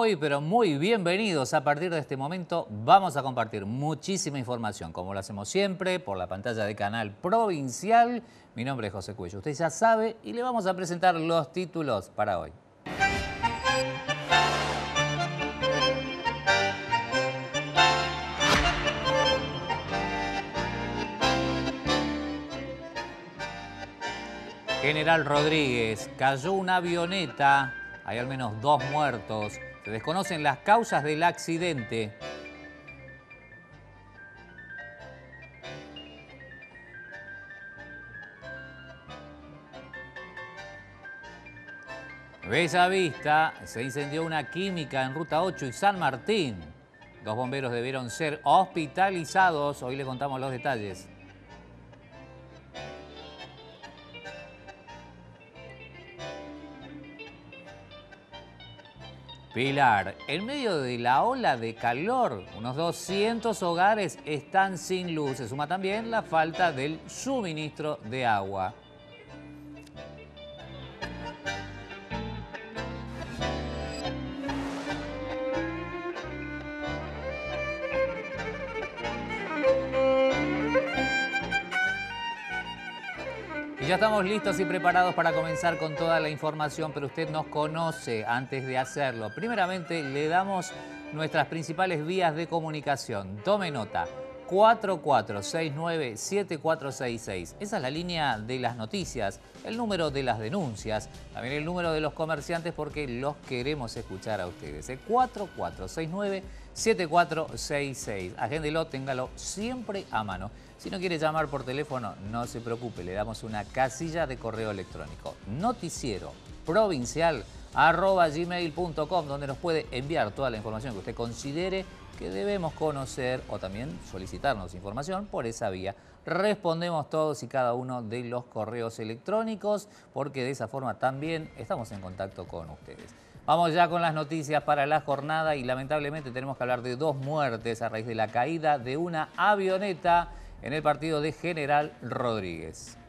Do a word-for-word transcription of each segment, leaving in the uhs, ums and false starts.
Muy, pero muy bienvenidos. A partir de este momento vamos a compartir muchísima información, como lo hacemos siempre, por la pantalla de Canal Provincial. Mi nombre es José Cuello, usted ya sabe, y le vamos a presentar los títulos para hoy. General Rodríguez, cayó una avioneta, hay al menos dos muertos. Se desconocen las causas del accidente. Bella Vista, se incendió una química en Ruta ocho y San Martín. Dos bomberos debieron ser hospitalizados. Hoy le contamos los detalles. Pilar, en medio de la ola de calor, unos doscientos hogares están sin luz. Se suma también la falta del suministro de agua. Ya estamos listos y preparados para comenzar con toda la información, pero usted nos conoce antes de hacerlo. Primeramente, le damos nuestras principales vías de comunicación. Tome nota, cuatro cuatro seis nueve siete cuatro seis seis. Esa es la línea de las noticias, el número de las denuncias, también el número de los comerciantes, porque los queremos escuchar a ustedes. ¿eh? cuatro cuatro seis nueve siete cuatro seis seis. Agéndelo, téngalo siempre a mano. Si no quiere llamar por teléfono, no se preocupe, le damos una casilla de correo electrónico. Noticiero provincial arroba gmail punto com, donde nos puede enviar toda la información que usted considere que debemos conocer o también solicitarnos información por esa vía. Respondemos todos y cada uno de los correos electrónicos, porque de esa forma también estamos en contacto con ustedes. Vamos ya con las noticias para la jornada y lamentablemente tenemos que hablar de dos muertes a raíz de la caída de una avioneta en el partido de General Rodríguez.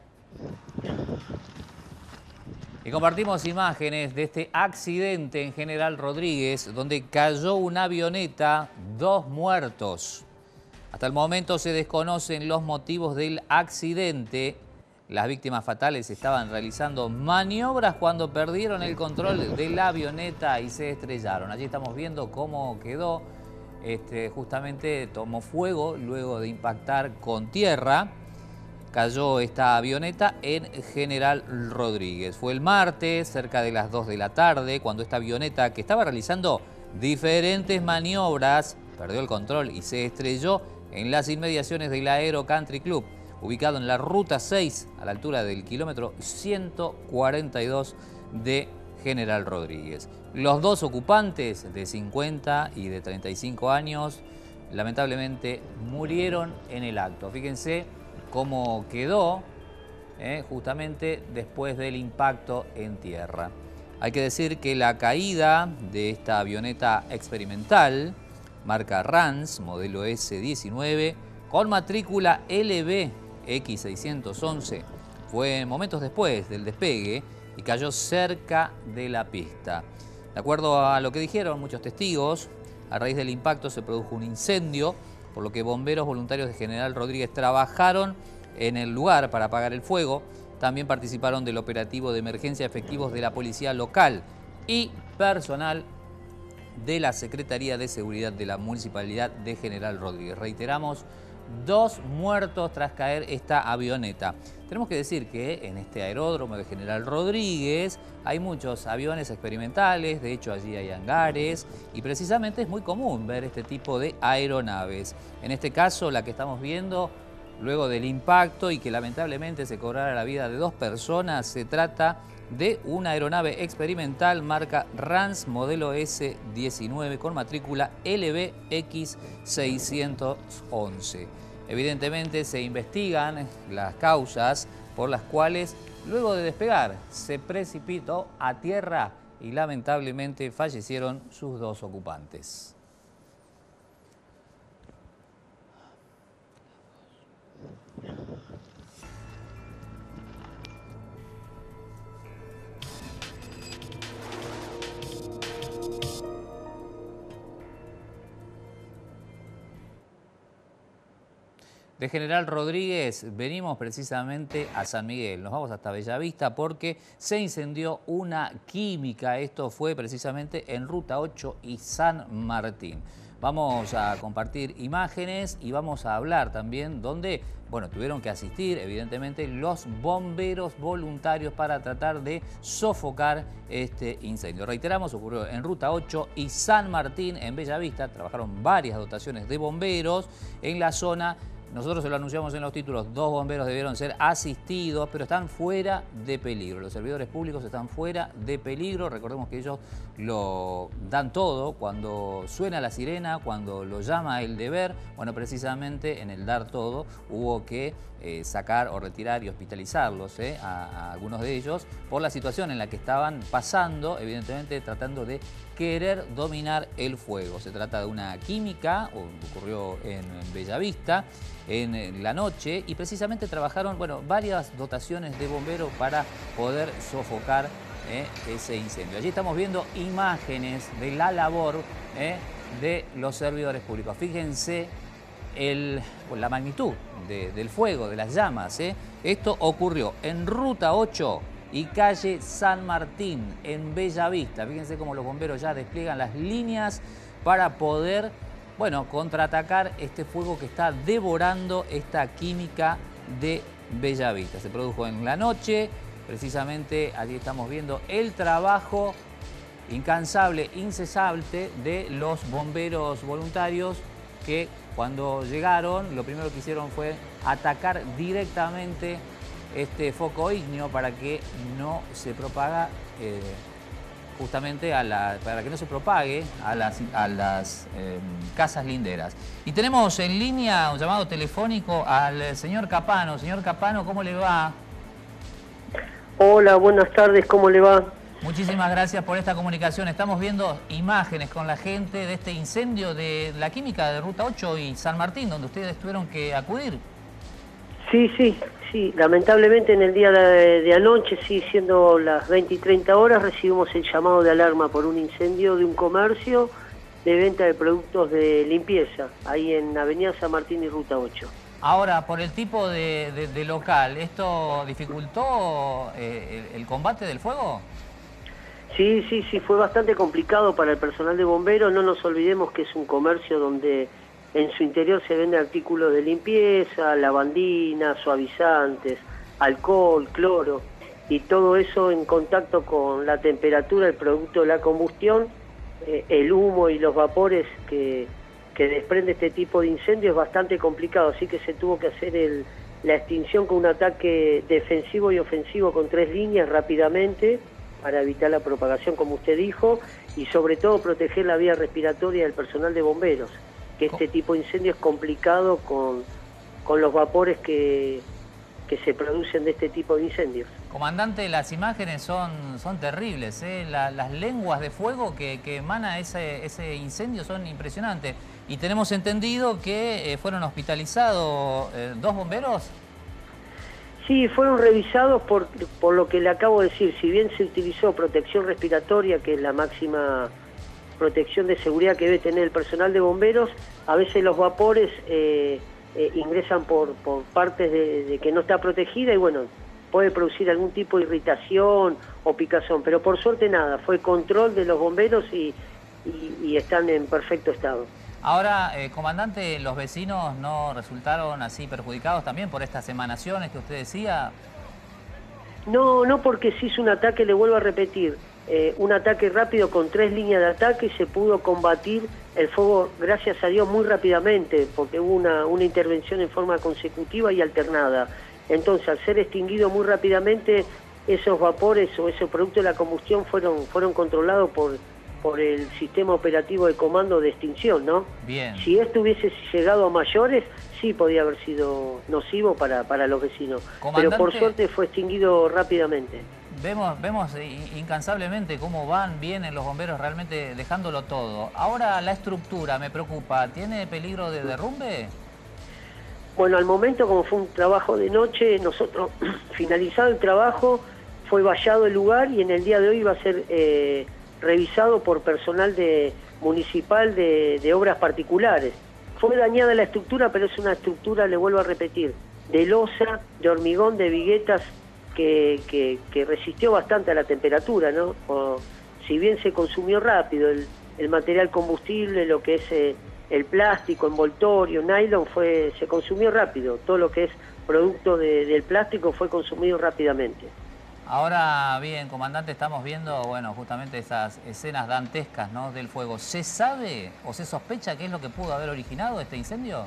Y compartimos imágenes de este accidente en General Rodríguez, donde cayó una avioneta, dos muertos. Hasta el momento se desconocen los motivos del accidente. Las víctimas fatales estaban realizando maniobras cuando perdieron el control de la avioneta y se estrellaron. Allí estamos viendo cómo quedó. Este, justamente tomó fuego luego de impactar con tierra. Cayó esta avioneta en General Rodríguez. Fue el martes, cerca de las dos de la tarde, cuando esta avioneta, que estaba realizando diferentes maniobras, perdió el control y se estrelló en las inmediaciones del Aero Country Club, ubicado en la Ruta seis, a la altura del kilómetro ciento cuarenta y dos de General Rodríguez. Los dos ocupantes, de cincuenta y de treinta y cinco años, lamentablemente murieron en el acto. Fíjense cómo quedó eh, justamente después del impacto en tierra. Hay que decir que la caída de esta avioneta experimental, marca Rans, modelo ese diecinueve, con matrícula L B X seiscientos once, fue momentos después del despegue y cayó cerca de la pista. De acuerdo a lo que dijeron muchos testigos, a raíz del impacto se produjo un incendio, por lo que bomberos voluntarios de General Rodríguez trabajaron en el lugar para apagar el fuego. También participaron del operativo de emergencia efectivos de la policía local y personal de la Secretaría de Seguridad de la Municipalidad de General Rodríguez. Reiteramos, dos muertos tras caer esta avioneta. Tenemos que decir que en este aeródromo de General Rodríguez hay muchos aviones experimentales, de hecho allí hay hangares y precisamente es muy común ver este tipo de aeronaves. En este caso, la que estamos viendo luego del impacto y que lamentablemente se cobrara la vida de dos personas, se trata de una aeronave experimental marca Rans modelo ese diecinueve con matrícula L B X seiscientos once. Evidentemente se investigan las causas por las cuales luego de despegar se precipitó a tierra y lamentablemente fallecieron sus dos ocupantes. De General Rodríguez venimos precisamente a San Miguel. Nos vamos hasta Bellavista porque se incendió una química. Esto fue precisamente en Ruta ocho y San Martín. Vamos a compartir imágenes y vamos a hablar también donde, bueno, tuvieron que asistir evidentemente los bomberos voluntarios para tratar de sofocar este incendio. Reiteramos, ocurrió en Ruta ocho y San Martín en Bellavista. Trabajaron varias dotaciones de bomberos en la zona. Nosotros se lo anunciamos en los títulos, dos bomberos debieron ser asistidos, pero están fuera de peligro. Los servidores públicos están fuera de peligro. Recordemos que ellos lo dan todo cuando suena la sirena, cuando lo llama el deber. Bueno, precisamente en el dar todo hubo que eh, sacar o retirar y hospitalizarlos eh, a, a algunos de ellos por la situación en la que estaban pasando, evidentemente tratando de querer dominar el fuego. Se trata de una química, ocurrió en Bellavista, en la noche, y precisamente trabajaron, bueno, varias dotaciones de bomberos para poder sofocar eh, ese incendio. Allí estamos viendo imágenes de la labor eh, de los servidores públicos. Fíjense el, pues, la magnitud de, del fuego, de las llamas. Eh. Esto ocurrió en Ruta ocho y calle San Martín, en Bellavista. Fíjense cómo los bomberos ya despliegan las líneas para poder, bueno, contraatacar este fuego que está devorando esta química de Bellavista. Se produjo en la noche, precisamente allí estamos viendo el trabajo incansable, incesante de los bomberos voluntarios que cuando llegaron lo primero que hicieron fue atacar directamente este foco ígneo para que no se propaga eh, justamente a la, para que no se propague a las, a las eh, casas linderas. Y tenemos en línea un llamado telefónico al señor Capano. Señor Capano, ¿cómo le va? Hola, buenas tardes, ¿cómo le va? Muchísimas gracias por esta comunicación. Estamos viendo imágenes con la gente de este incendio de la química de Ruta ocho y San Martín, donde ustedes tuvieron que acudir. Sí, sí, sí. Lamentablemente en el día de, de anoche, sí, siendo las veinte y treinta horas, recibimos el llamado de alarma por un incendio de un comercio de venta de productos de limpieza, ahí en Avenida San Martín y Ruta ocho. Ahora, por el tipo de, de, de local, ¿esto dificultó eh, el, el combate del fuego? Sí, sí, sí, fue bastante complicado para el personal de bomberos. No nos olvidemos que es un comercio donde en su interior se venden artículos de limpieza, lavandina, suavizantes, alcohol, cloro, y todo eso en contacto con la temperatura, el producto de la combustión, eh, el humo y los vapores que, que desprende este tipo de incendio es bastante complicado, así que se tuvo que hacer el, la extinción con un ataque defensivo y ofensivo con tres líneas rápidamente para evitar la propagación, como usted dijo, y sobre todo proteger la vía respiratoria del personal de bomberos, que este tipo de incendio es complicado con, con los vapores que, que se producen de este tipo de incendios. Comandante, las imágenes son, son terribles, ¿eh? La, las lenguas de fuego que, que emana ese, ese incendio son impresionantes. Y tenemos entendido que eh, fueron hospitalizados eh, dos bomberos. Sí, fueron revisados por, por lo que le acabo de decir. Si bien se utilizó protección respiratoria, que es la máxima protección de seguridad que debe tener el personal de bomberos, a veces los vapores eh, eh, ingresan por, por partes de, de que no está protegida y bueno, puede producir algún tipo de irritación o picazón, pero por suerte nada, fue control de los bomberos y, y, y están en perfecto estado. Ahora, eh, comandante, ¿los vecinos no resultaron así perjudicados también por estas emanaciones que usted decía? No, no, porque se hizo un ataque, le vuelvo a repetir, eh, un ataque rápido con tres líneas de ataque y se pudo combatir el fuego, gracias a Dios, muy rápidamente, porque hubo una, una intervención en forma consecutiva y alternada. Entonces, al ser extinguido muy rápidamente, esos vapores o esos productos de la combustión fueron, fueron controlados por... por el sistema operativo de comando de extinción, ¿no? Bien. Si esto hubiese llegado a mayores, sí podía haber sido nocivo para, para los vecinos. Pero por suerte fue extinguido rápidamente. Vemos, vemos incansablemente cómo van, vienen los bomberos realmente dejándolo todo. Ahora la estructura me preocupa, ¿tiene peligro de derrumbe? Bueno, al momento, como fue un trabajo de noche, nosotros, finalizado el trabajo, fue vallado el lugar y en el día de hoy va a ser... Eh, revisado por personal de municipal de, de obras particulares, fue dañada la estructura, pero es una estructura, le vuelvo a repetir, de losa, de hormigón, de viguetas, que, que, que resistió bastante a la temperatura, ¿no? O, si bien se consumió rápido el, el material combustible, lo que es eh, el plástico, envoltorio, nylon, fue se consumió rápido. Todo lo que es producto de, del plástico fue consumido rápidamente. Ahora bien, comandante, estamos viendo, bueno, justamente esas escenas dantescas, ¿no?, del fuego. ¿Se sabe o se sospecha qué es lo que pudo haber originado este incendio?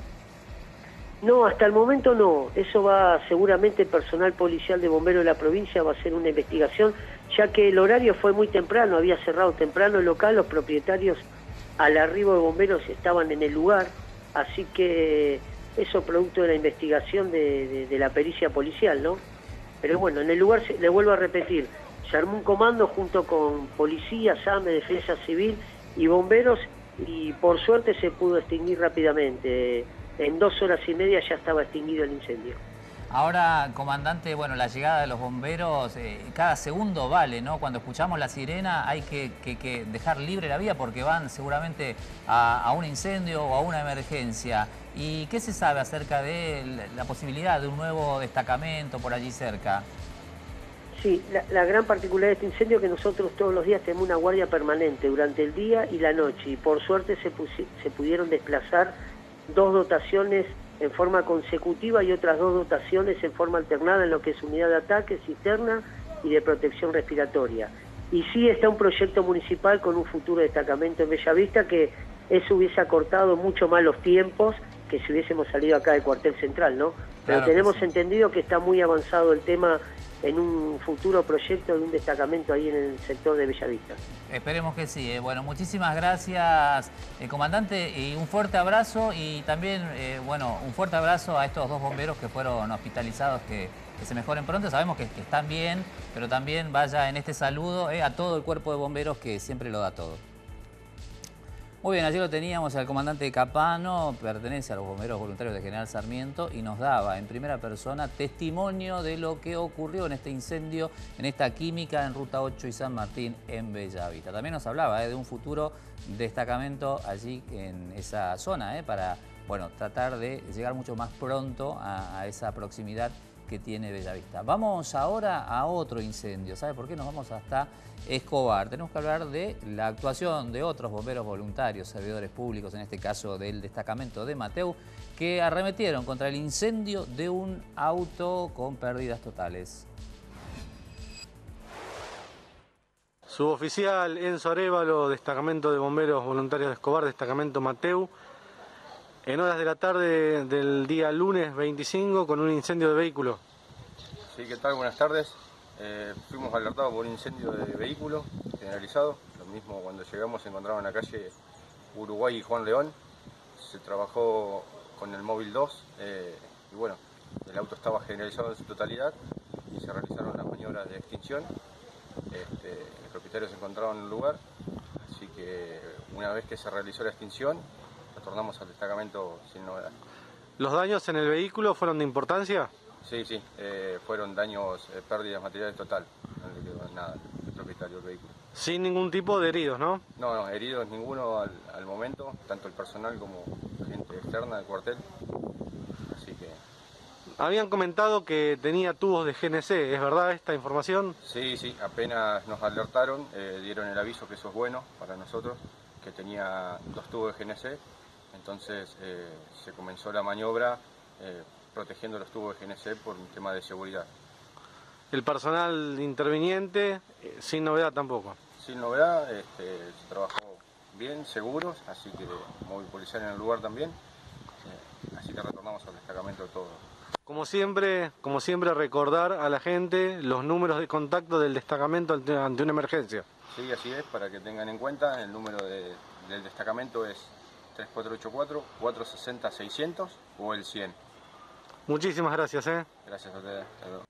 No, hasta el momento no. Eso va, seguramente, personal policial de bomberos de la provincia va a hacer una investigación, ya que el horario fue muy temprano, había cerrado temprano el local, los propietarios al arribo de bomberos estaban en el lugar, así que eso producto de la investigación de, de, de la pericia policial, ¿no? Pero bueno, en el lugar, le vuelvo a repetir, se armó un comando junto con policía, SAME, Defensa Civil y bomberos, y por suerte se pudo extinguir rápidamente. En dos horas y media ya estaba extinguido el incendio. Ahora, comandante, bueno, la llegada de los bomberos, eh, cada segundo vale, ¿no? Cuando escuchamos la sirena hay que, que, que dejar libre la vía porque van seguramente a, a un incendio o a una emergencia. ¿Y qué se sabe acerca de la posibilidad de un nuevo destacamento por allí cerca? Sí, la, la gran particularidad de este incendio es que nosotros todos los días tenemos una guardia permanente durante el día y la noche, y por suerte se, se pudieron desplazar dos dotaciones en forma consecutiva y otras dos dotaciones en forma alternada en lo que es unidad de ataque, cisterna y de protección respiratoria. Y sí está un proyecto municipal con un futuro destacamento en Bellavista, que eso hubiese acortado mucho más los tiempos que si hubiésemos salido acá del cuartel central, ¿no? Pero Claro, tenemos sí. entendido que está muy avanzado el tema en un futuro proyecto de un destacamento ahí en el sector de Bellavista. Esperemos que sí. Eh. Bueno, muchísimas gracias, eh, comandante, y un fuerte abrazo y también, eh, bueno, un fuerte abrazo a estos dos bomberos que fueron hospitalizados, que, que se mejoren pronto. Sabemos que, que están bien, pero también vaya en este saludo eh, a todo el cuerpo de bomberos que siempre lo da todo. Muy bien, ayer lo teníamos al comandante Capano, pertenece a los bomberos voluntarios de General Sarmiento y nos daba en primera persona testimonio de lo que ocurrió en este incendio, en esta química en Ruta ocho y San Martín en Bellavista. También nos hablaba eh, de un futuro destacamento allí en esa zona eh, para, bueno, tratar de llegar mucho más pronto a, a esa proximidad que tiene Bellavista. Vamos ahora a otro incendio. ¿Sabe por qué? Nos vamos hasta Escobar. Tenemos que hablar de la actuación de otros bomberos voluntarios, servidores públicos, en este caso del destacamento de Mateu, que arremetieron contra el incendio de un auto con pérdidas totales. Suboficial Enzo Arévalo, destacamento de bomberos voluntarios de Escobar, destacamento Mateu. En horas de la tarde del día lunes veinticinco con un incendio de vehículo. Sí, ¿qué tal? Buenas tardes. Eh, fuimos alertados por un incendio de vehículo generalizado. Lo mismo cuando llegamos se encontraba en la calle Uruguay y Juan León. Se trabajó con el móvil dos eh, y bueno, el auto estaba generalizado en su totalidad y se realizaron las maniobras de extinción. Este, el propietario se encontraba en el lugar, así que una vez que se realizó la extinción, retornamos al destacamento sin novedad. ¿Los daños en el vehículo fueron de importancia? Sí, sí, eh, fueron daños, eh, pérdidas materiales total, no le quedó nada al propietario del vehículo. Sin ningún tipo de heridos, ¿no? No, no, heridos ninguno al, al momento, tanto el personal como la gente externa del cuartel, así que... Habían comentado que tenía tubos de G N C, ¿es verdad esta información? Sí, sí, apenas nos alertaron, eh, dieron el aviso que eso es bueno para nosotros, que tenía dos tubos de G N C. Entonces eh, se comenzó la maniobra eh, protegiendo los tubos de G N C por un tema de seguridad. El personal interviniente, eh, sin novedad tampoco. Sin novedad, este, se trabajó bien, seguros, así que móvil policial en el lugar también, eh, así que retornamos al destacamento de todos. Como siempre, como siempre recordar a la gente los números de contacto del destacamento ante, ante una emergencia. Sí, así es, para que tengan en cuenta, el número de, del destacamento es tres cuatro ocho cuatro, cuatro seis cero, seiscientos o el cien. Muchísimas gracias, ¿eh? Gracias a ustedes. Hasta luego.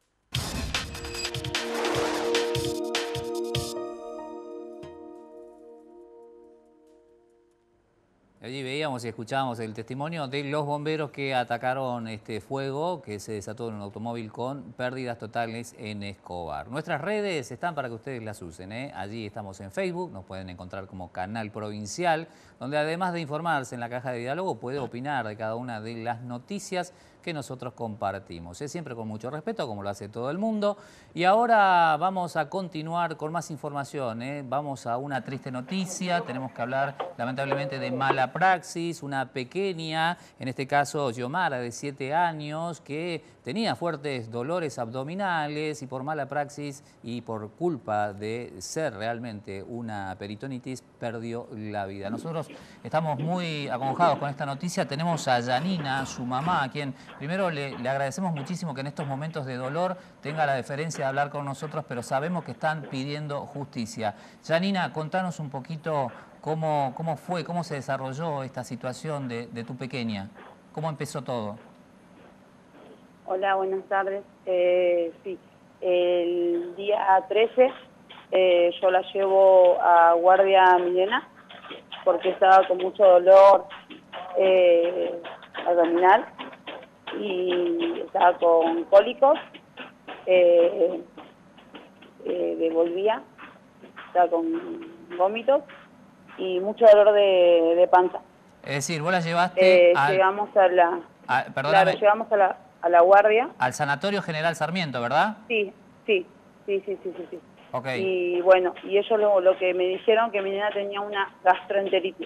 Allí veía veíamos y escuchábamos el testimonio de los bomberos que atacaron este fuego que se desató en un automóvil con pérdidas totales en Escobar. Nuestras redes están para que ustedes las usen, ¿eh? Allí estamos en Facebook, nos pueden encontrar como Canal Provincial, donde además de informarse en la caja de diálogo puede opinar de cada una de las noticias que nosotros compartimos. Es siempre con mucho respeto, como lo hace todo el mundo. Y ahora vamos a continuar con más información, ¿eh? Vamos a una triste noticia. Tenemos que hablar, lamentablemente, de mala praxis. Una pequeña, en este caso Xiomara, de siete años, que tenía fuertes dolores abdominales y por mala praxis y por culpa de ser realmente una peritonitis, perdió la vida. Nosotros estamos muy acongojados con esta noticia. Tenemos a Yanina, su mamá, a quien primero le, le agradecemos muchísimo que en estos momentos de dolor tenga la deferencia de hablar con nosotros, pero sabemos que están pidiendo justicia. Yanina, contanos un poquito cómo, cómo fue, cómo se desarrolló esta situación de, de tu pequeña. ¿Cómo empezó todo? Hola, buenas tardes. Eh, sí, el día trece eh, yo la llevo a guardia a mi nena porque estaba con mucho dolor eh, abdominal y estaba con cólicos, eh, eh, devolvía, estaba con vómitos y mucho dolor de, de panza. Es decir, vos la llevaste eh, al... Llegamos a la... A, perdóname, claro, llegamos a la... a la guardia. Al Sanatorio General Sarmiento, ¿verdad? Sí, sí, sí, sí, sí, sí. sí. Okay. Y bueno, y ellos lo, lo que me dijeron que mi nena tenía una gastroenteritis.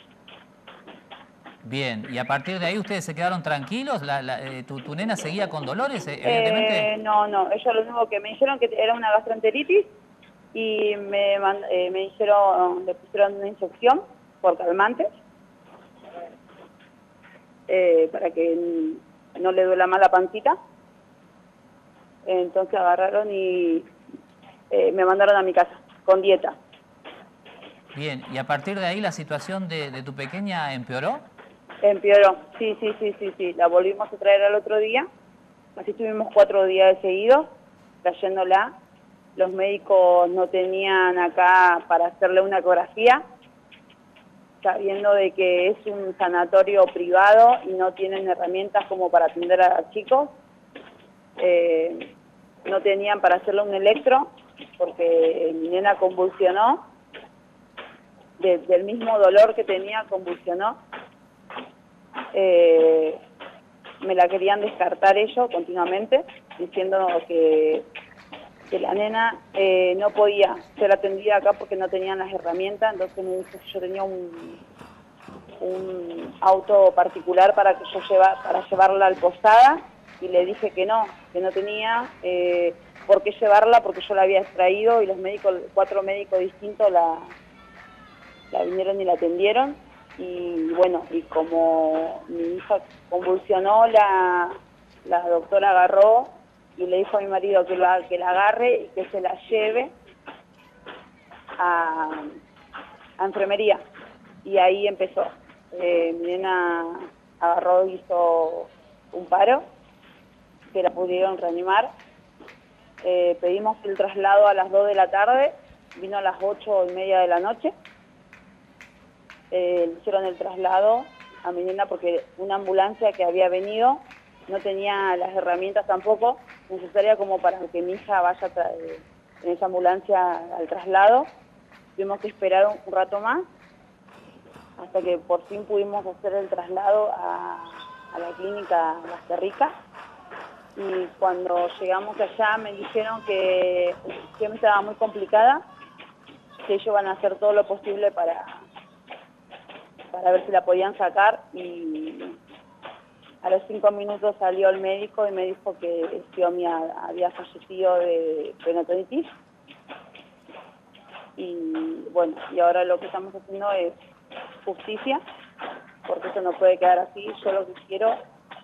Bien, y a partir de ahí ustedes se quedaron tranquilos. La, la, eh, tu, ¿Tu nena seguía con dolores, evidentemente? Eh, no, no, ellos lo único que me dijeron que era una gastroenteritis y me, eh, me dijeron, le pusieron una inyección por calmantes eh, para que no le duela más la pancita. Entonces agarraron y eh, me mandaron a mi casa con dieta. Bien, y a partir de ahí la situación de, de tu pequeña empeoró. Empeoró, sí, sí, sí, sí, sí. La volvimos a traer al otro día. Así estuvimos cuatro días de seguido trayéndola. Los médicos no tenían acá para hacerle una ecografía, sabiendo de que es un sanatorio privado y no tienen herramientas como para atender a chicos. Eh, no tenían para hacerle un electro porque mi nena convulsionó, de, del mismo dolor que tenía convulsionó. Eh, me la querían descartar ellos continuamente, diciendo que, que la nena eh, no podía ser atendida acá porque no tenían las herramientas. Entonces me dijo que yo tenía un, un auto particular para que yo lleva, para llevarla al Posada, y le dije que no, que no tenía eh, por qué llevarla porque yo la había extraído y los médicos, cuatro médicos distintos la, la vinieron y la atendieron. Y bueno, y como mi hija convulsionó, la, la doctora agarró y le dijo a mi marido que la, que la agarre y que se la lleve a, a enfermería. Y ahí empezó. Eh, mi nena agarró y hizo un paro, que la pudieron reanimar. Eh, pedimos el traslado a las dos de la tarde, vino a las ocho y media de la noche. Eh, hicieron el traslado a mi nena porque una ambulancia que había venido no tenía las herramientas tampoco necesarias como para que mi hija vaya en esa ambulancia al traslado. Tuvimos que esperar un, un rato más hasta que por fin pudimos hacer el traslado a, a la clínica Basterrica. Y cuando llegamos allá me dijeron que la situación estaba muy complicada, que ellos van a hacer todo lo posible para para ver si la podían sacar, y a los cinco minutos salió el médico y me dijo que Xiomi había fallecido de peritonitis. Y bueno, y ahora lo que estamos haciendo es justicia, porque eso no puede quedar así. Yo lo que quiero,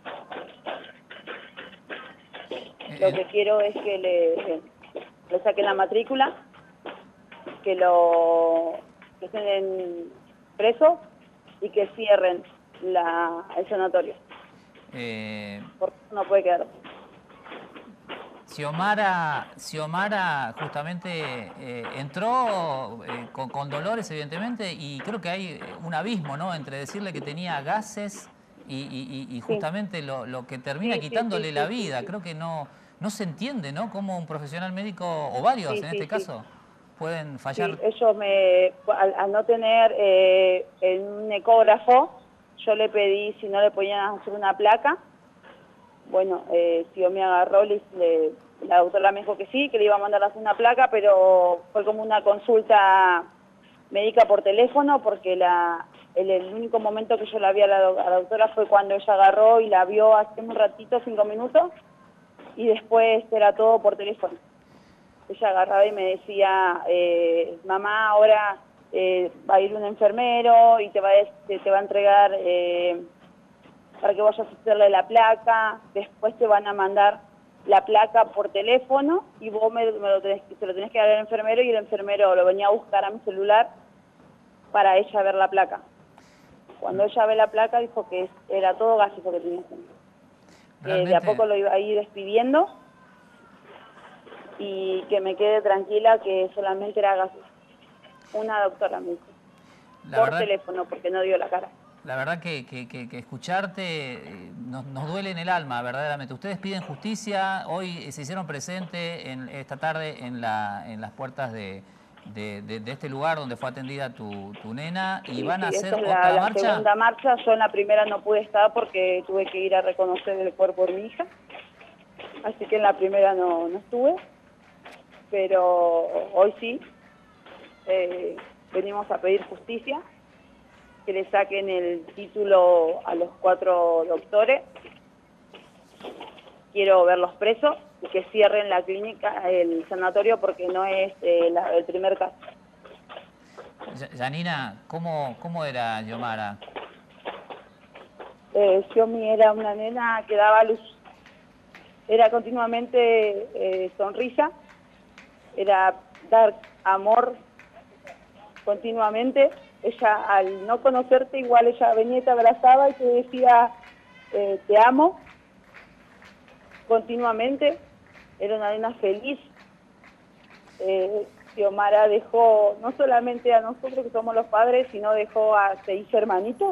lo que quiero es que le, le saquen la matrícula, que lo que estén presos y que cierren la, el sanatorio. Eh... Porque no puede quedar. Xiomara, Xiomara justamente eh, entró eh, con, con dolores, evidentemente, y creo que hay un abismo, ¿no?, entre decirle que tenía gases y, y, y justamente sí. lo, lo que termina sí, quitándole sí, sí, la vida. Sí, sí. Creo que no, no se entiende, ¿no?, cómo un profesional médico, o varios sí, en este sí, caso, sí. pueden fallar. Sí, ellos me, al, al no tener eh, un ecógrafo, yo le pedí si no le podían hacer una placa. Bueno, eh, tío me agarró, le, le, la doctora me dijo que sí, que le iba a mandar a hacer una placa, pero fue como una consulta médica por teléfono, porque la, el, el único momento que yo la vi a la, a la doctora fue cuando ella agarró y la vio hace un ratito, cinco minutos, y después era todo por teléfono. Ella agarraba y me decía, eh, mamá, ahora eh, va a ir un enfermero y te va a, te, te va a entregar... Eh, para que vayas a hacerle la placa, después te van a mandar la placa por teléfono y vos me, me lo tenés, te lo tenés que dar al enfermero y el enfermero lo venía a buscar a mi celular para ella ver la placa. Cuando ella ve la placa dijo que era todo gases lo que tenía. Eh, de a poco lo iba a ir despidiendo y que me quede tranquila que solamente era gases. Una doctora me dijo, la por verdad... teléfono, porque no dio la cara. La verdad que, que, que, que escucharte nos, nos duele en el alma, verdaderamente. Ustedes piden justicia, hoy se hicieron presentes en, esta tarde en, la, en las puertas de, de, de, de este lugar donde fue atendida tu, tu nena y sí, van a sí, hacer es otra la, marcha. La segunda marcha, yo en la primera no pude estar porque tuve que ir a reconocer el cuerpo de mi hija, así que en la primera no, no estuve, pero hoy sí, eh, venimos a pedir justicia, que le saquen el título a los cuatro doctores. Quiero verlos presos y que cierren la clínica, el sanatorio, porque no es eh, la, el primer caso. Yanina, ¿cómo, cómo era Xiomara? Eh, Xiomi era una nena que daba luz. Era continuamente eh, sonrisa, era dar amor continuamente. Ella, al no conocerte, igual ella venía y te abrazaba y te decía, eh, te amo, continuamente. Era una nena feliz. Eh, Xiomara dejó, no solamente a nosotros que somos los padres, sino dejó a seis hermanitos,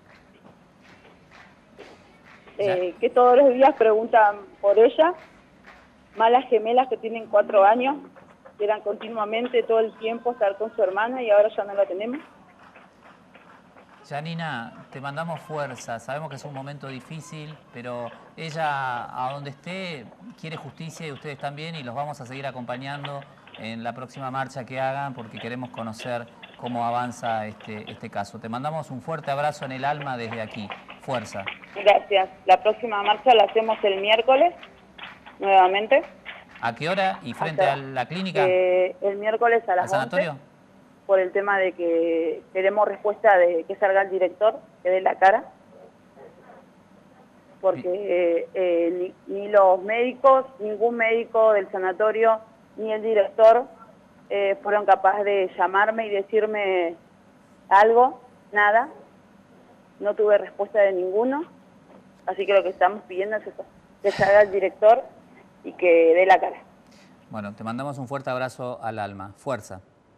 eh, que todos los días preguntan por ella, más las gemelas que tienen cuatro años, que eran continuamente todo el tiempo estar con su hermana y ahora ya no la tenemos. Yanina, te mandamos fuerza, sabemos que es un momento difícil, pero ella, a donde esté, quiere justicia y ustedes también, y los vamos a seguir acompañando en la próxima marcha que hagan porque queremos conocer cómo avanza este, este caso. Te mandamos un fuerte abrazo en el alma desde aquí. Fuerza. Gracias. La próxima marcha la hacemos el miércoles, nuevamente. ¿A qué hora y frente Hasta, a la clínica? Eh, el miércoles a las once. ¿Al sanatorio? Por el tema de que queremos respuesta de que salga el director, que dé la cara, porque eh, eh, ni, ni los médicos, ningún médico del sanatorio, ni el director eh, fueron capaces de llamarme y decirme algo, nada, no tuve respuesta de ninguno, así que lo que estamos pidiendo es eso, que salga el director y que dé la cara. Bueno, te mandamos un fuerte abrazo al alma, fuerza.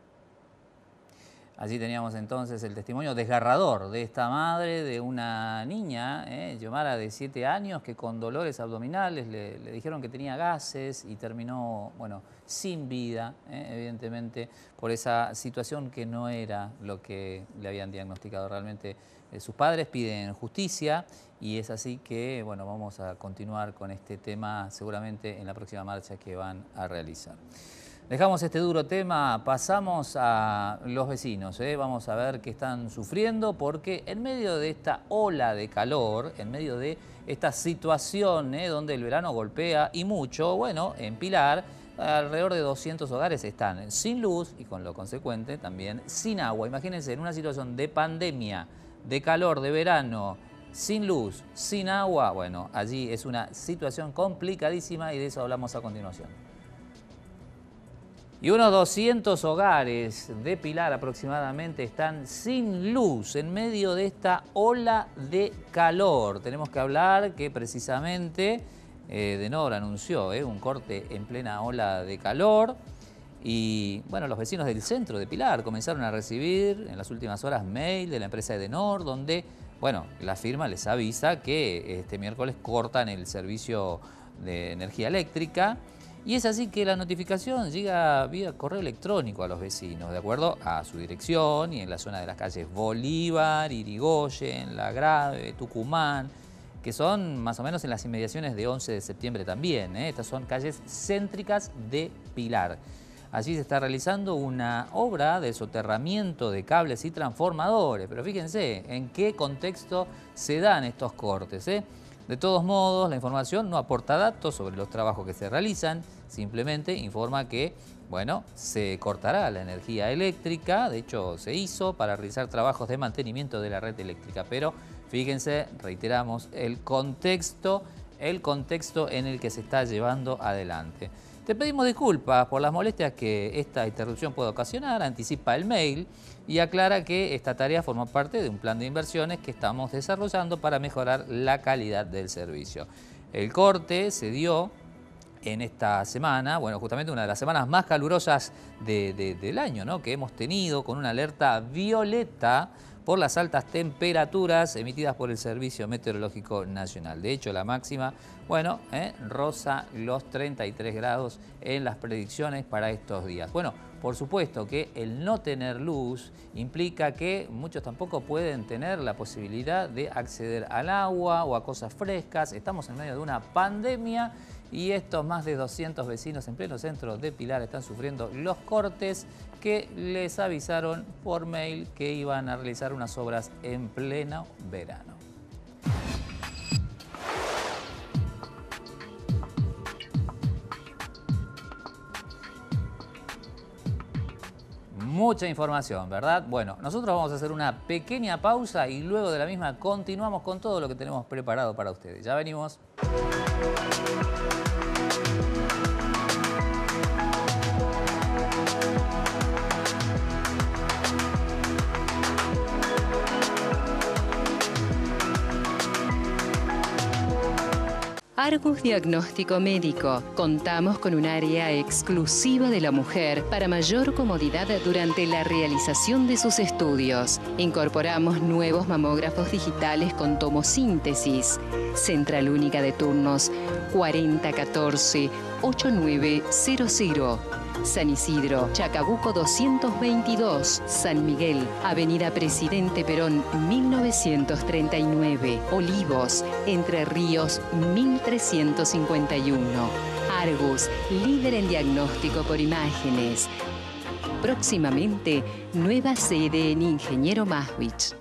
Allí teníamos entonces el testimonio desgarrador de esta madre de una niña, eh, Xiomara, de siete años, que con dolores abdominales le, le dijeron que tenía gases y terminó, bueno, sin vida, eh, evidentemente, por esa situación que no era lo que le habían diagnosticado. Realmente eh, sus padres piden justicia y es así que, bueno, vamos a continuar con este tema seguramente en la próxima marcha que van a realizar. Dejamos este duro tema, pasamos a los vecinos, ¿eh? Vamos a ver qué están sufriendo porque en medio de esta ola de calor, en medio de esta situación ¿eh? donde el verano golpea y mucho, bueno, en Pilar alrededor de doscientos hogares están sin luz y con lo consecuente también sin agua. Imagínense en una situación de pandemia, de calor, de verano, sin luz, sin agua, bueno, allí es una situación complicadísima y de eso hablamos a continuación. Y unos doscientos hogares de Pilar aproximadamente están sin luz en medio de esta ola de calor. Tenemos que hablar que precisamente eh, Denor anunció eh, un corte en plena ola de calor. Y bueno, los vecinos del centro de Pilar comenzaron a recibir en las últimas horas mail de la empresa Edenor, donde, bueno, la firma les avisa que este miércoles cortan el servicio de energía eléctrica. Y es así que la notificación llega vía correo electrónico a los vecinos, de acuerdo a su dirección, y en la zona de las calles Bolívar, Irigoyen, La Grave, Tucumán, que son más o menos en las inmediaciones de once de septiembre también, ¿eh? Estas son calles céntricas de Pilar. Allí se está realizando una obra de soterramiento de cables y transformadores, pero fíjense en qué contexto se dan estos cortes, ¿eh? De todos modos, la información no aporta datos sobre los trabajos que se realizan, simplemente informa que, bueno, se cortará la energía eléctrica, de hecho se hizo para realizar trabajos de mantenimiento de la red eléctrica, pero fíjense, reiteramos, el contexto, el contexto en el que se está llevando adelante. Te pedimos disculpas por las molestias que esta interrupción puede ocasionar, anticipa el mail y aclara que esta tarea forma parte de un plan de inversiones que estamos desarrollando para mejorar la calidad del servicio. El corte se dio en esta semana, bueno, justamente una de las semanas más calurosas de, de, del año, ¿no?, que hemos tenido, con una alerta violeta por las altas temperaturas emitidas por el Servicio Meteorológico Nacional. De hecho, la máxima, bueno, eh, roza los treinta y tres grados en las predicciones para estos días. Bueno, por supuesto que el no tener luz implica que muchos tampoco pueden tener la posibilidad de acceder al agua o a cosas frescas. Estamos en medio de una pandemia y estos más de doscientos vecinos en pleno centro de Pilar están sufriendo los cortes que les avisaron por mail que iban a realizar unas obras en pleno verano. Mucha información, ¿verdad? Bueno, nosotros vamos a hacer una pequeña pausa y luego de la misma continuamos con todo lo que tenemos preparado para ustedes. Ya venimos. Argus Diagnóstico Médico. Contamos con un área exclusiva de la mujer para mayor comodidad durante la realización de sus estudios. Incorporamos nuevos mamógrafos digitales con tomosíntesis. Central única de turnos cuarenta catorce ochenta y nueve cero cero. San Isidro, Chacabuco doscientos veintidós, San Miguel, Avenida Presidente Perón mil novecientos treinta y nueve, Olivos, Entre Ríos mil trescientos cincuenta y uno. Argus, líder en diagnóstico por imágenes. Próximamente, nueva sede en Ingeniero Maswich.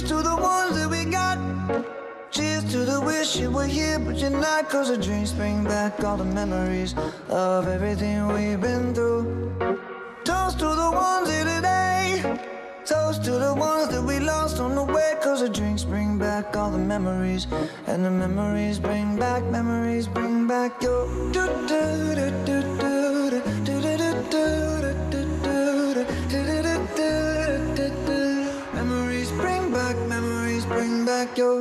Cheers to the wish you were here, but you're not, cause the dreams bring back all the memories of everything we've been through. Toast to the ones here today, toast to the ones that we lost on the way, cause the drinks bring back all the memories, and the memories bring back, memories bring back your do do do do do do do do do. Memories bring back, memories bring back your.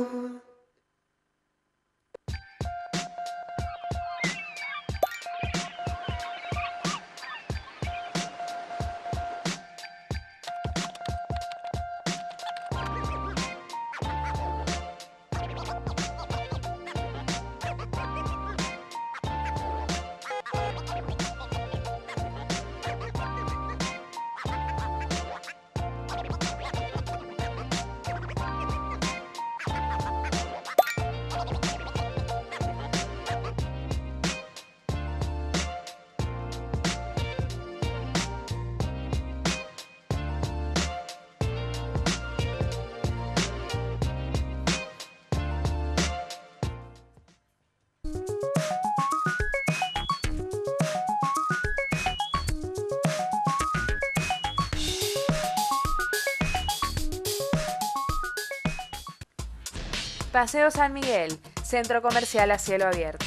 Paseo San Miguel, centro comercial a cielo abierto.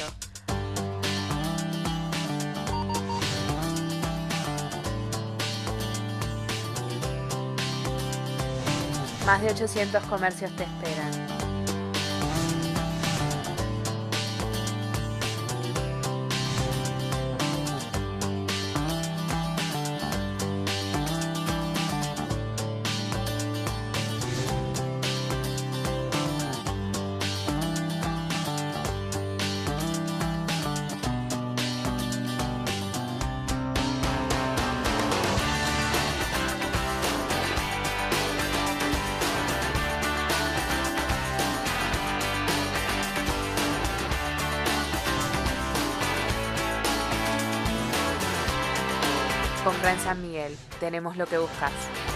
Más de ochocientos comercios te esperan. Compra en San Miguel. Tenemos lo que buscas.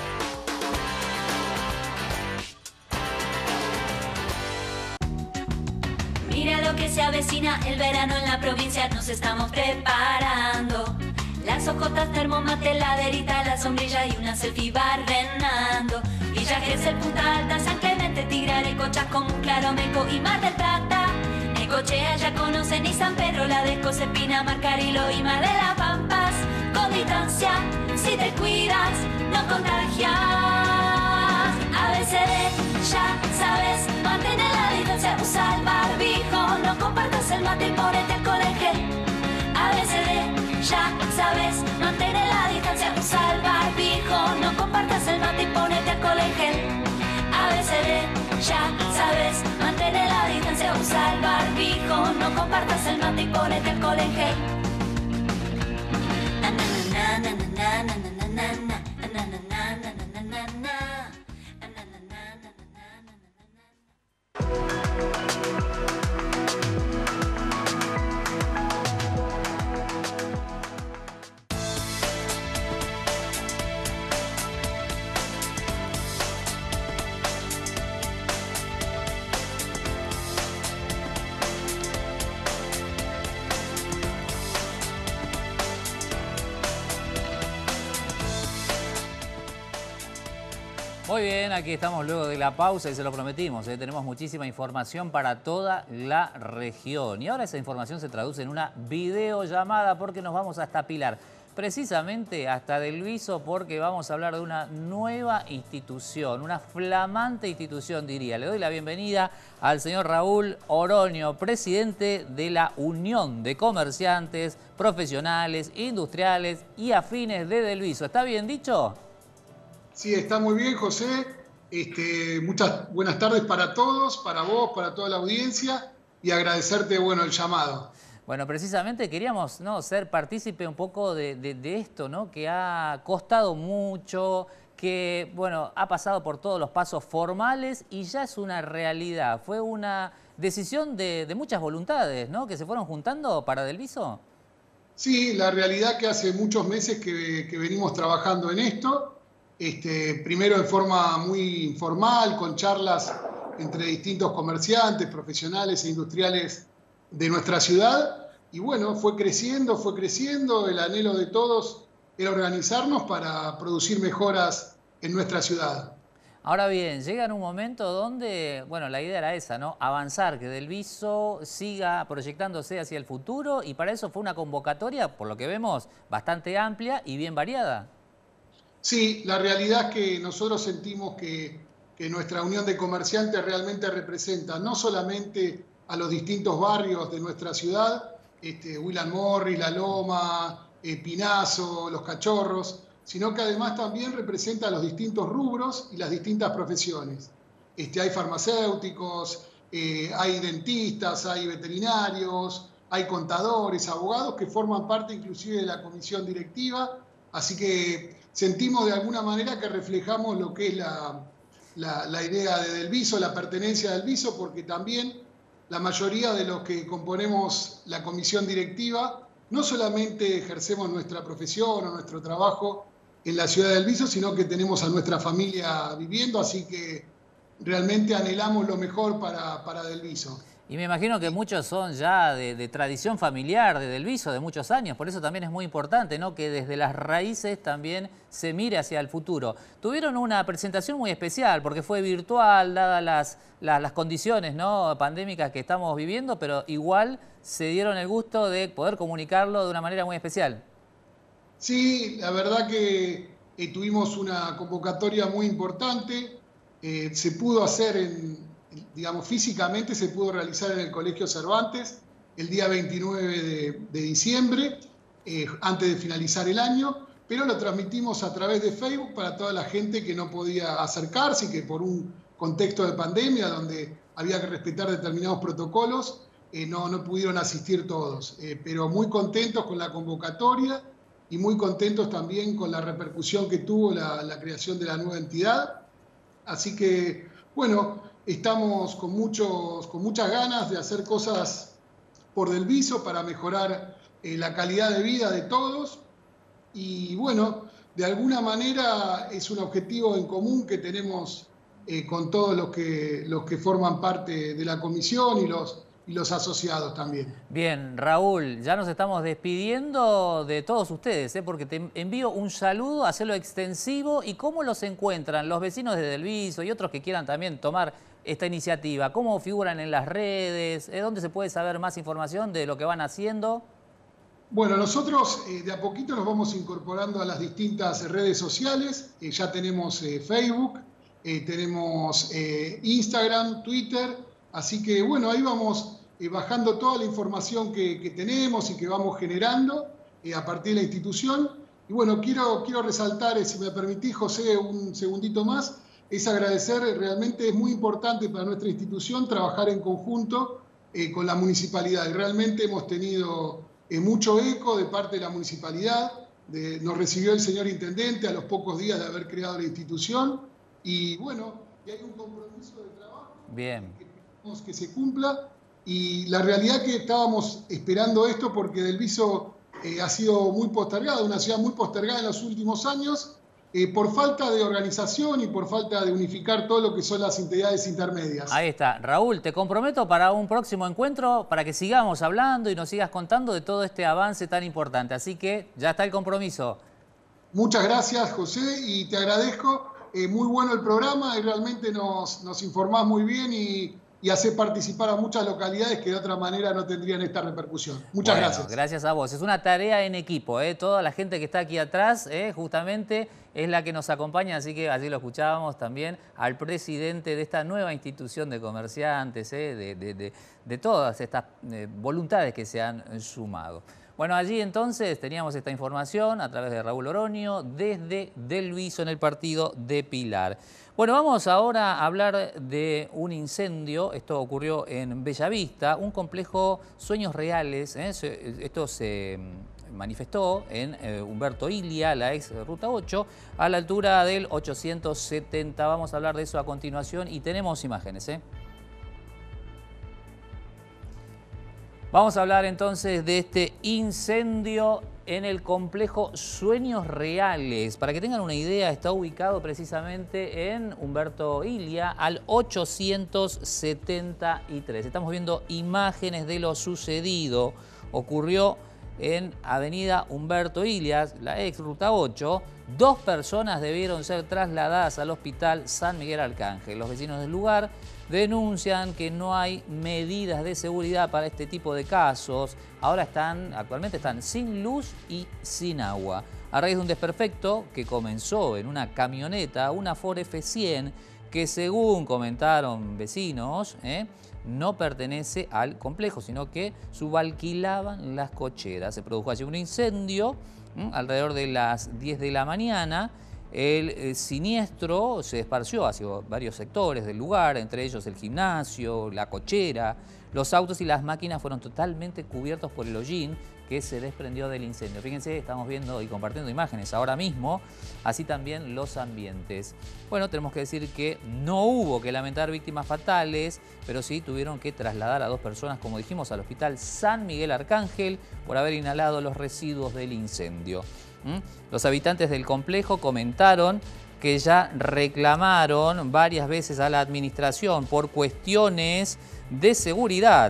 Mira lo que se avecina, el verano en la provincia nos estamos preparando. Las hojotas, termomate, laderita, la sombrilla y una selfie barrenando. Villa Gesell, Punta Alta, San Clemente, Tigre, Chascomús, Claromeco y Mar del Plata. Necochea ya conocen y San Pedro, La Desco, Cepina, Marcarilo y Mar de las Pampas. Con distancia, si te cuidas, no contagias. A B C D, ya sabes, mantén la distancia, usa el barbijo, no compartas el mate y ponete alcohol en gel. A B C D, ya sabes, mantén la distancia, usa el barbijo, no compartas el mate y ponete alcohol en gel. A B C D, ya sabes, mantén la distancia, usa el barbijo, no compartas el mate y ponete alcohol en gel. Na, na, na, na, na, na, na, na, na, na, na, na, na, na, na, na. Muy bien, aquí estamos luego de la pausa y se lo prometimos, ¿eh? Tenemos muchísima información para toda la región. Y ahora esa información se traduce en una videollamada porque nos vamos hasta Pilar. Precisamente hasta Del Viso porque vamos a hablar de una nueva institución, una flamante institución diría. Le doy la bienvenida al señor Raúl Oroño, presidente de la Unión de Comerciantes, Profesionales, Industriales y Afines de Del Viso. ¿Está bien dicho? Sí, está muy bien, José. Este, muchas buenas tardes para todos, para vos, para toda la audiencia y agradecerte, bueno, el llamado. Bueno, precisamente queríamos, ¿no?, ser partícipe un poco de, de, de esto, ¿no?, que ha costado mucho, que, bueno, ha pasado por todos los pasos formales y ya es una realidad. Fue una decisión de, de muchas voluntades, ¿no?, que se fueron juntando para Del Viso. Sí, la realidad que hace muchos meses que, que venimos trabajando en esto. Este, primero de forma muy informal, con charlas entre distintos comerciantes, profesionales e industriales de nuestra ciudad. Y bueno, fue creciendo, fue creciendo. El anhelo de todos era organizarnos para producir mejoras en nuestra ciudad. Ahora bien, llega en un momento donde, bueno, la idea era esa, ¿no? Avanzar, que Del Viso siga proyectándose hacia el futuro y para eso fue una convocatoria, por lo que vemos, bastante amplia y bien variada. Sí, la realidad es que nosotros sentimos que, que nuestra unión de comerciantes realmente representa no solamente a los distintos barrios de nuestra ciudad, este, William Morris, La Loma, eh, Pinazo, Los Cachorros, sino que además también representa a los distintos rubros y las distintas profesiones. Este, hay farmacéuticos, eh, hay dentistas, hay veterinarios, hay contadores, abogados que forman parte inclusive de la comisión directiva, así que sentimos de alguna manera que reflejamos lo que es la, la, la idea de Del Viso, la pertenencia a Del Viso, porque también la mayoría de los que componemos la comisión directiva no solamente ejercemos nuestra profesión o nuestro trabajo en la ciudad de Del Viso, sino que tenemos a nuestra familia viviendo, así que realmente anhelamos lo mejor para, para Del Viso. Y me imagino que muchos son ya de, de tradición familiar de Del Viso, de muchos años, por eso también es muy importante, ¿no?, que desde las raíces también se mire hacia el futuro. Tuvieron una presentación muy especial porque fue virtual, dadas las, las, las condiciones, ¿no?, pandémicas que estamos viviendo, pero igual se dieron el gusto de poder comunicarlo de una manera muy especial. Sí, la verdad que eh, tuvimos una convocatoria muy importante, eh, se pudo hacer en... digamos, físicamente se pudo realizar en el Colegio Cervantes el día veintinueve de, de diciembre, eh, antes de finalizar el año, pero lo transmitimos a través de Facebook para toda la gente que no podía acercarse y que por un contexto de pandemia donde había que respetar determinados protocolos, eh, no, no pudieron asistir todos. Eh, pero muy contentos con la convocatoria y muy contentos también con la repercusión que tuvo la, la creación de la nueva entidad. Así que, bueno, estamos con, muchos, con muchas ganas de hacer cosas por Del Viso para mejorar eh, la calidad de vida de todos y bueno, de alguna manera es un objetivo en común que tenemos eh, con todos los que, los que forman parte de la comisión y los, y los asociados también. Bien, Raúl, ya nos estamos despidiendo de todos ustedes, ¿eh? Porque te envío un saludo, hacerlo extensivo. ¿Y cómo los encuentran los vecinos de Delviso y otros que quieran también tomar esta iniciativa? ¿Cómo figuran en las redes? ¿Eh? ¿Dónde se puede saber más información de lo que van haciendo? Bueno, nosotros eh, de a poquito nos vamos incorporando a las distintas redes sociales. Eh, ya tenemos eh, Facebook, eh, tenemos eh, Instagram, Twitter. Así que bueno, ahí vamos eh, bajando toda la información que, que tenemos y que vamos generando eh, a partir de la institución. Y bueno, quiero, quiero resaltar, eh, si me permitís, José, un segundito más, es agradecer, realmente es muy importante para nuestra institución trabajar en conjunto eh, con la municipalidad. Y realmente hemos tenido eh, mucho eco de parte de la municipalidad. De, nos recibió el señor intendente a los pocos días de haber creado la institución. Y bueno, y hay un compromiso de trabajo. Bien. Que se cumpla, y la realidad que estábamos esperando esto porque Delviso eh, ha sido muy postergado, una ciudad muy postergada en los últimos años, eh, por falta de organización y por falta de unificar todo lo que son las entidades intermedias. Ahí está. Raúl, te comprometo para un próximo encuentro para que sigamos hablando y nos sigas contando de todo este avance tan importante. Así que ya está el compromiso. Muchas gracias, José, y te agradezco. Eh, muy bueno el programa y realmente nos, nos informás muy bien y y hacer participar a muchas localidades que de otra manera no tendrían esta repercusión. Muchas bueno, gracias. Gracias a vos. Es una tarea en equipo, ¿eh? Toda la gente que está aquí atrás, ¿eh? justamente, es la que nos acompaña, así que allí lo escuchábamos también al presidente de esta nueva institución de comerciantes, ¿eh? de, de, de, de todas estas eh, voluntades que se han sumado. Bueno, allí entonces teníamos esta información a través de Raúl Oroño desde Delviso en el partido de Pilar. Bueno, vamos ahora a hablar de un incendio. Esto ocurrió en Bellavista, un complejo Sueños Reales. ¿eh? Esto se manifestó en eh, Humberto Ilia, la ex Ruta ocho, a la altura del ochocientos setenta. Vamos a hablar de eso a continuación y tenemos imágenes, ¿eh? Vamos a hablar entonces de este incendio en el complejo Sueños Reales. Para que tengan una idea, está ubicado precisamente en Humberto Ilia al ochocientos setenta y tres. Estamos viendo imágenes de lo sucedido. Ocurrió en Avenida Humberto Ilia, la ex Ruta ocho. Dos personas debieron ser trasladadas al Hospital San Miguel Arcángel. Los vecinos del lugar denuncian que no hay medidas de seguridad para este tipo de casos. Ahora están, actualmente están sin luz y sin agua. A raíz de un desperfecto que comenzó en una camioneta, una Ford F cien, que según comentaron vecinos, ¿eh? no pertenece al complejo, sino que subalquilaban las cocheras. Se produjo allí un incendio ¿eh? alrededor de las diez de la mañana. El eh, siniestro se esparció hacia varios sectores del lugar, entre ellos el gimnasio, la cochera. Los autos y las máquinas fueron totalmente cubiertos por el hollín que se desprendió del incendio. Fíjense, estamos viendo y compartiendo imágenes ahora mismo, así también los ambientes. Bueno, tenemos que decir que no hubo que lamentar víctimas fatales, pero sí tuvieron que trasladar a dos personas, como dijimos, al Hospital San Miguel Arcángel por haber inhalado los residuos del incendio. ¿Mm? Los habitantes del complejo comentaron que ya reclamaron varias veces a la administración por cuestiones de seguridad.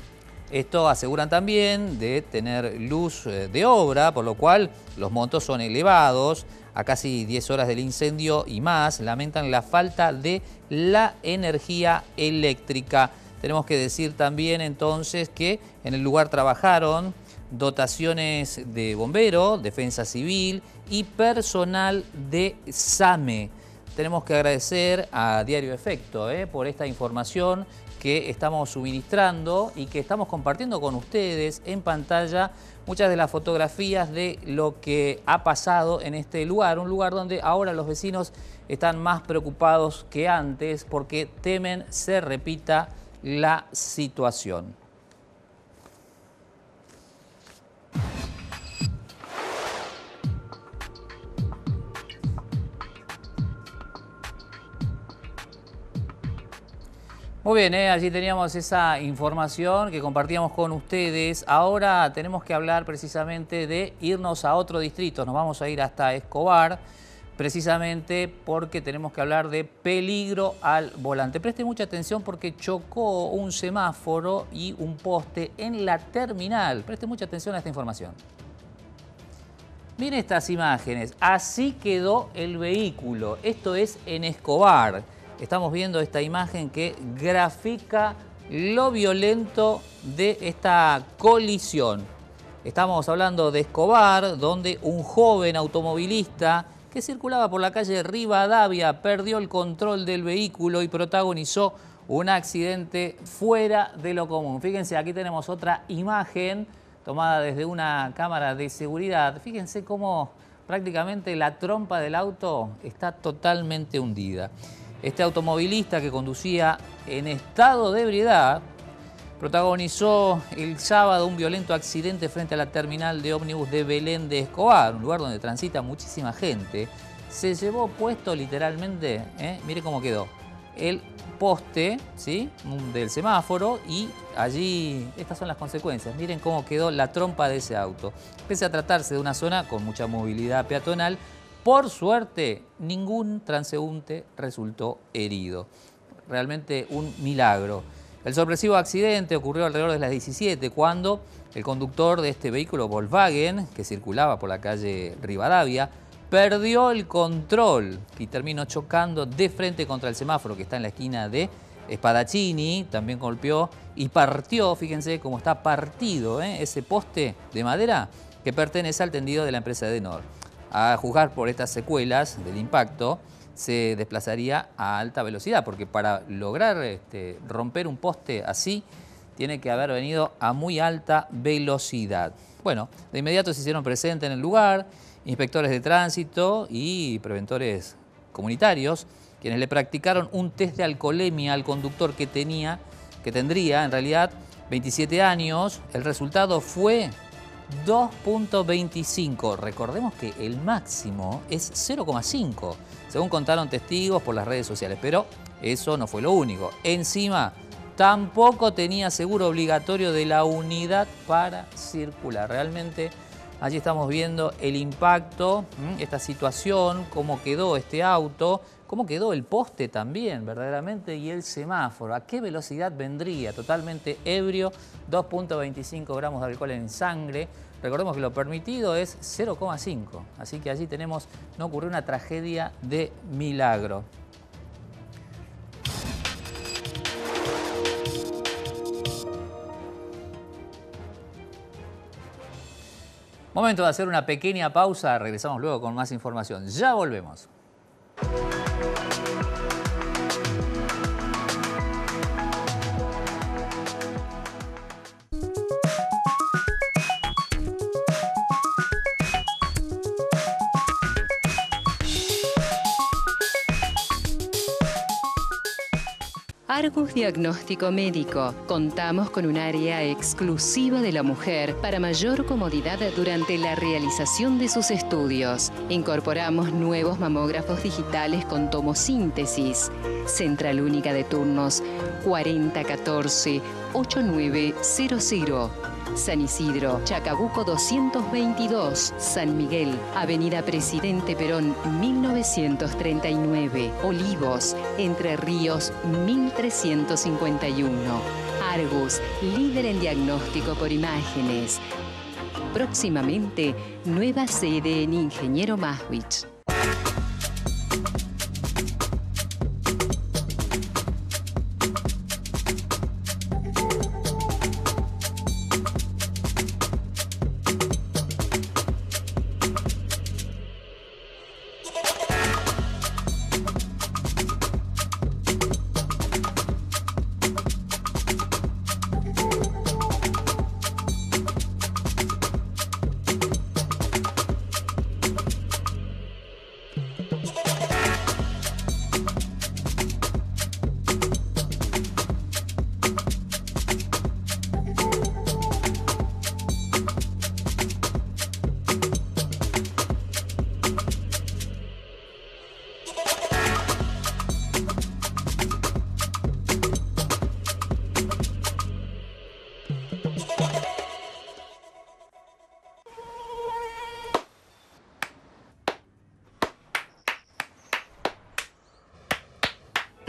Esto aseguran también de tener luz de obra, por lo cual los montos son elevados. A casi diez horas del incendio y más, lamentan la falta de la energía eléctrica. Tenemos que decir también entonces que en el lugar trabajaron dotaciones de bomberos, defensa civil y personal de SAME. Tenemos que agradecer a Diario Efecto eh, por esta información que estamos suministrando y que estamos compartiendo con ustedes en pantalla muchas de las fotografías de lo que ha pasado en este lugar, un lugar donde ahora los vecinos están más preocupados que antes porque temen se repita la situación. Muy bien, ¿eh? Allí teníamos esa información que compartíamos con ustedes. Ahora tenemos que hablar precisamente de irnos a otro distrito. Nos vamos a ir hasta Escobar, precisamente porque tenemos que hablar de peligro al volante. Preste mucha atención porque chocó un semáforo y un poste en la terminal. Preste mucha atención a esta información. Miren estas imágenes. Así quedó el vehículo. Esto es en Escobar. Estamos viendo esta imagen que grafica lo violento de esta colisión. Estamos hablando de Escobar, donde un joven automovilista que circulaba por la calle Rivadavia perdió el control del vehículo y protagonizó un accidente fuera de lo común. Fíjense, aquí tenemos otra imagen tomada desde una cámara de seguridad. Fíjense cómo prácticamente la trompa del auto está totalmente hundida. Este automovilista que conducía en estado de ebriedad protagonizó el sábado un violento accidente frente a la terminal de ómnibus de Belén de Escobar, un lugar donde transita muchísima gente. Se llevó puesto literalmente, ¿eh? Mire cómo quedó, el poste, ¿sí?, del semáforo, y allí estas son las consecuencias. Miren cómo quedó la trompa de ese auto. Pese a tratarse de una zona con mucha movilidad peatonal, por suerte, ningún transeúnte resultó herido. Realmente un milagro. El sorpresivo accidente ocurrió alrededor de las diecisiete, cuando el conductor de este vehículo Volkswagen, que circulaba por la calle Rivadavia, perdió el control y terminó chocando de frente contra el semáforo que está en la esquina de Spadaccini. También golpeó y partió, fíjense cómo está partido, ¿eh?, ese poste de madera que pertenece al tendido de la empresa Edenor. A juzgar por estas secuelas del impacto, se desplazaría a alta velocidad, porque para lograr este, romper un poste así, tiene que haber venido a muy alta velocidad. Bueno, de inmediato se hicieron presentes en el lugar inspectores de tránsito y preventores comunitarios, quienes le practicaron un test de alcoholemia al conductor que tenía, que tendría en realidad veintisiete años. El resultado fue dos punto veinticinco. Recordemos que el máximo es cero coma cinco, según contaron testigos por las redes sociales. Pero eso no fue lo único. Encima, tampoco tenía seguro obligatorio de la unidad para circular. Realmente, allí estamos viendo el impacto, esta situación, cómo quedó este auto, cómo quedó el poste también, verdaderamente, y el semáforo. ¿A qué velocidad vendría? Totalmente ebrio, dos punto veinticinco gramos de alcohol en sangre. Recordemos que lo permitido es cero coma cinco. Así que allí tenemos, no ocurrió una tragedia de milagro. Momento de hacer una pequeña pausa. Regresamos luego con más información. Ya volvemos. Argus Diagnóstico Médico. Contamos con un área exclusiva de la mujer para mayor comodidad durante la realización de sus estudios. Incorporamos nuevos mamógrafos digitales con tomosíntesis. Central única de turnos cuarenta catorce ochenta y nueve cero cero. San Isidro, Chacabuco doscientos veintidós, San Miguel, Avenida Presidente Perón mil novecientos treinta y nueve, Olivos, Entre Ríos mil trescientos cincuenta y uno. Argus, líder en diagnóstico por imágenes. Próximamente, nueva sede en Ingeniero Maswich.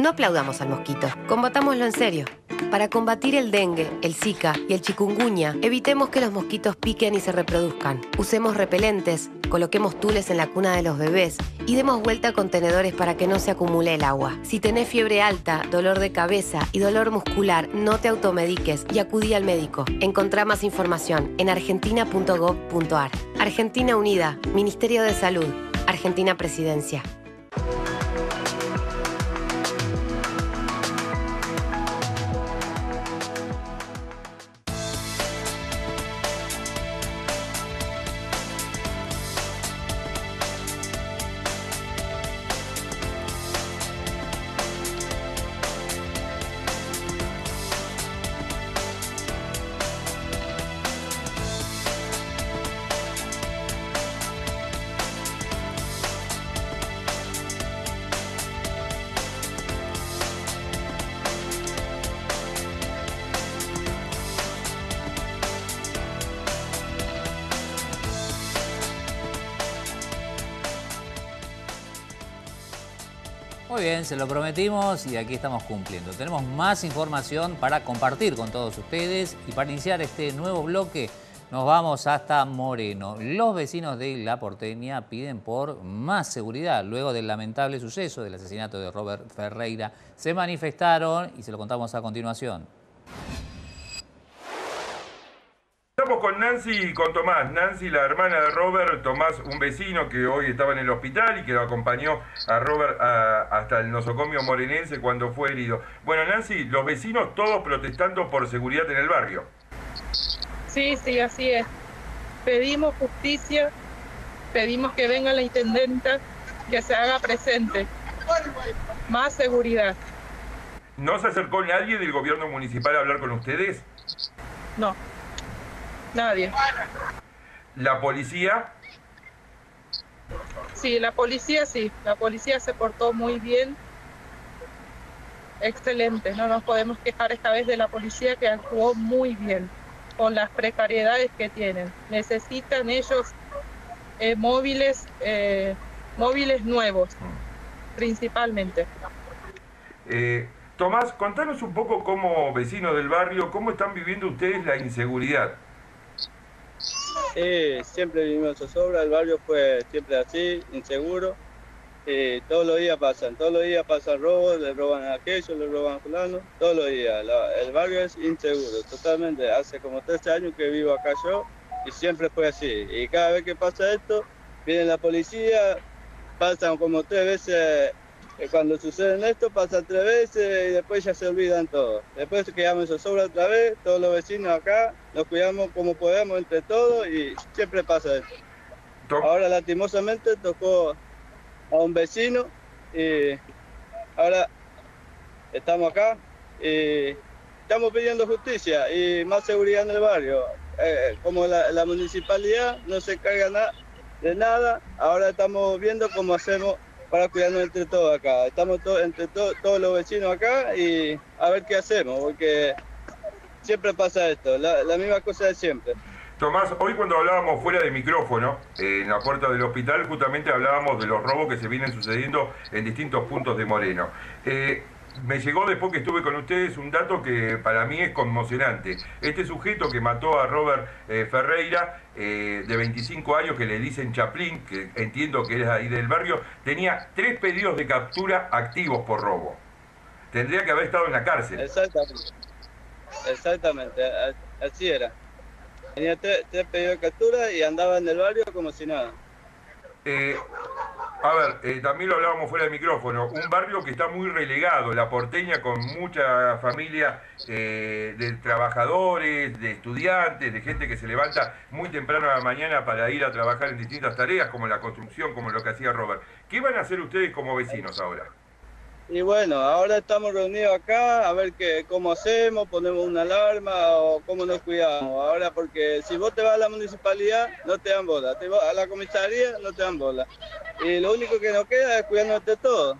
No aplaudamos al mosquito, combatámoslo en serio. Para combatir el dengue, el zika y el chikungunya, evitemos que los mosquitos piquen y se reproduzcan. Usemos repelentes, coloquemos tules en la cuna de los bebés y demos vuelta a contenedores para que no se acumule el agua. Si tenés fiebre alta, dolor de cabeza y dolor muscular, no te automediques y acudí al médico. Encontrá más información en argentina punto gov punto ar. Argentina Unida, Ministerio de Salud, Argentina Presidencia. Muy bien, se lo prometimos y aquí estamos cumpliendo. Tenemos más información para compartir con todos ustedes y para iniciar este nuevo bloque nos vamos hasta Moreno. Los vecinos de La Porteña piden por más seguridad. Luego del lamentable suceso del asesinato de Robert Ferreira, se manifestaron y se lo contamos a continuación. Estamos con Nancy y con Tomás. Nancy, la hermana de Robert, Tomás, un vecino que hoy estaba en el hospital y que lo acompañó a Robert a, hasta el nosocomio morenense cuando fue herido. Bueno, Nancy, los vecinos todos protestando por seguridad en el barrio. Sí, sí, así es. Pedimos justicia, pedimos que venga la intendenta, que se haga presente. Más seguridad. ¿No se acercó nadie del gobierno municipal a hablar con ustedes? No. Nadie. ¿La policía? Sí, la policía sí. La policía se portó muy bien. Excelente. No nos podemos quejar esta vez de la policía, que actuó muy bien con las precariedades que tienen. Necesitan ellos eh, móviles, eh, móviles nuevos, principalmente. Eh, Tomás, contanos un poco como vecinos del barrio, ¿cómo están viviendo ustedes la inseguridad? Eh, siempre vivimos zozobra, el barrio fue siempre así, inseguro. Eh, todos los días pasan, todos los días pasan robos, le roban a aquello, le roban a fulano, todos los días. La, el barrio es inseguro, totalmente. Hace como trece años que vivo acá yo y siempre fue así. Y cada vez que pasa esto, viene la policía, pasan como tres veces. Cuando sucede esto, pasan tres veces y después ya se olvidan todos. Después quedamos en zozobra otra vez, todos los vecinos acá, nos cuidamos como podemos entre todos y siempre pasa esto. Ahora lastimosamente tocó a un vecino y ahora estamos acá y estamos pidiendo justicia y más seguridad en el barrio. Eh, como la, la municipalidad no se encarga na de nada, ahora estamos viendo cómo hacemos para cuidarnos entre todos acá. Estamos to entre to todos los vecinos acá y a ver qué hacemos, porque siempre pasa esto, la, la misma cosa de siempre. Tomás, hoy cuando hablábamos fuera de micrófono, eh, en la puerta del hospital, justamente hablábamos de los robos que se vienen sucediendo en distintos puntos de Moreno. Eh, me llegó después que estuve con ustedes un dato que para mí es conmocionante. Este sujeto que mató a Robert eh, Ferreira, eh, de veinticinco años, que le dicen Chaplin, que entiendo que es ahí del barrio, tenía tres pedidos de captura activos por robo. Tendría que haber estado en la cárcel. Exactamente, exactamente, así era. Tenía tres, tres pedidos de captura y andaba en el barrio como si nada. Eh, a ver, eh, también lo hablábamos fuera del micrófono, un barrio que está muy relegado, La Porteña, con mucha familia eh, de trabajadores, de estudiantes, de gente que se levanta muy temprano a la mañana para ir a trabajar en distintas tareas, como la construcción, como lo que hacía Robert. ¿Qué van a hacer ustedes como vecinos ahora? Y bueno, ahora estamos reunidos acá a ver qué, cómo hacemos, ponemos una alarma o cómo nos cuidamos. Ahora, porque si vos te vas a la municipalidad, no te dan bola. Te vas a la comisaría, no te dan bola. Y lo único que nos queda es cuidarnos de todo.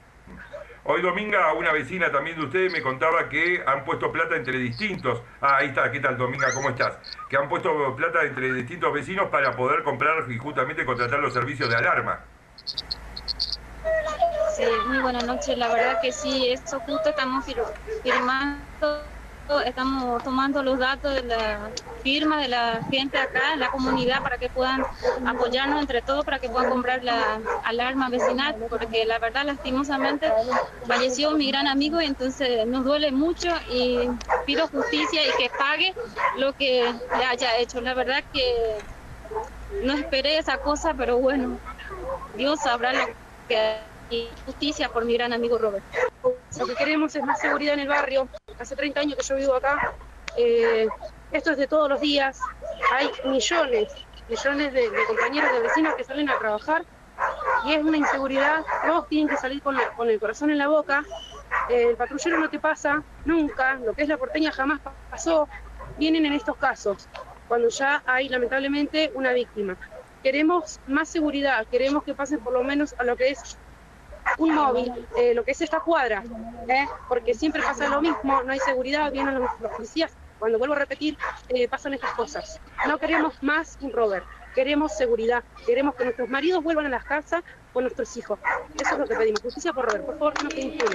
Hoy Dominga, una vecina también de ustedes, me contaba que han puesto plata entre distintos... Ah, ahí está, ¿qué tal Dominga? ¿Cómo estás? Que han puesto plata entre distintos vecinos para poder comprar y justamente contratar los servicios de alarma. Sí, muy buenas noches. La verdad que sí, eso justo estamos fir- firmando, estamos tomando los datos de la firma de la gente acá en la comunidad para que puedan apoyarnos entre todos para que puedan comprar la alarma vecinal, porque la verdad lastimosamente falleció mi gran amigo y entonces nos duele mucho y pido justicia y que pague lo que le haya hecho. La verdad que no esperé esa cosa, pero bueno, Dios sabrá lo que y justicia por mi gran amigo Robert. Lo que queremos es más seguridad en el barrio. Hace treinta años que yo vivo acá. Eh, esto es de todos los días. Hay millones, millones de, de compañeros, de vecinos que salen a trabajar y es una inseguridad. Todos tienen que salir con, la, con el corazón en la boca. Eh, el patrullero no te pasa nunca. Lo que es la porteña jamás pasó. Vienen en estos casos, cuando ya hay lamentablemente una víctima. Queremos más seguridad, queremos que pasen por lo menos a lo que es un móvil, eh, lo que es esta cuadra, ¿eh? Porque siempre pasa lo mismo, no hay seguridad, vienen los, los policías, cuando vuelvo a repetir, eh, pasan estas cosas. No queremos más un Robert, queremos seguridad, queremos que nuestros maridos vuelvan a las casas con nuestros hijos. Eso es lo que pedimos, justicia por Robert, por favor, que no quede impune.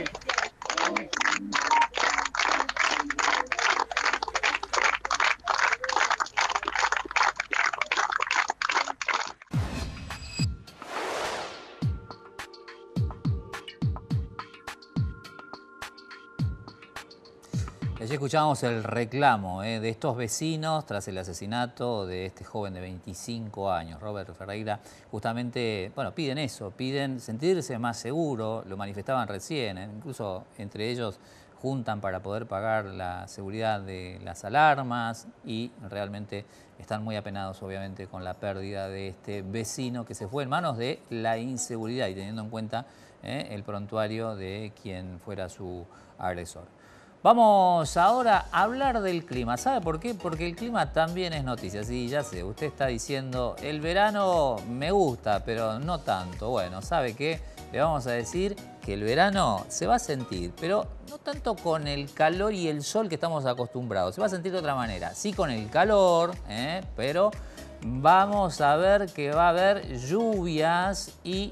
Allí escuchábamos el reclamo eh, de estos vecinos tras el asesinato de este joven de veinticinco años, Robert Ferreira. Justamente, bueno, piden eso, piden sentirse más seguro, lo manifestaban recién, eh, incluso entre ellos juntan para poder pagar la seguridad de las alarmas y realmente están muy apenados, obviamente, con la pérdida de este vecino que se fue en manos de la inseguridad y teniendo en cuenta eh, el prontuario de quien fuera su agresor. Vamos ahora a hablar del clima. ¿Sabe por qué? Porque el clima también es noticia. Sí, ya sé, usted está diciendo, el verano me gusta, pero no tanto. Bueno, ¿sabe qué? Le vamos a decir que el verano se va a sentir, pero no tanto con el calor y el sol que estamos acostumbrados. Se va a sentir de otra manera. Sí con el calor, ¿eh? Pero vamos a ver que va a haber lluvias y